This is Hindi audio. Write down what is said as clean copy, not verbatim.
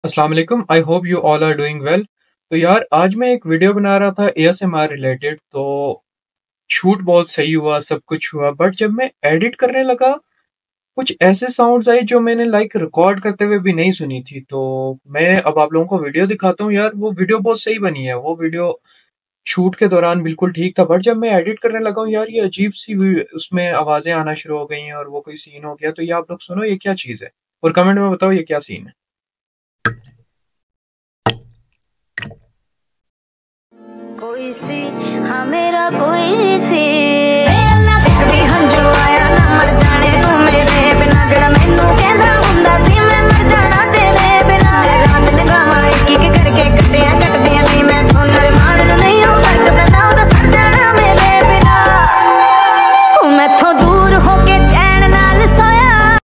अस्सलाम वालेकुम। I hope you all are doing well. तो यार आज मैं एक वीडियो बना रहा था एएसएमआर रिलेटेड। तो शूट बहुत सही हुआ, सब कुछ हुआ, बट जब मैं एडिट करने लगा कुछ ऐसे साउंड्स आए जो मैंने रिकॉर्ड करते हुए भी नहीं सुनी थी। तो मैं अब आप लोगों को वीडियो दिखाता हूँ। यार वो वीडियो बहुत सही बनी है, वो वीडियो शूट के दौरान बिल्कुल ठीक था, बट जब मैं एडिट करने लगा हूँ यार ये अजीब सी उसमें आवाजें आना शुरू हो गई हैं और वो कोई सीन हो गया। तो ये आप लोग सुनो, ये क्या चीज़ है और कमेंट में बताओ ये क्या सीन है। कोई सी, हाँ मेरा कोई सी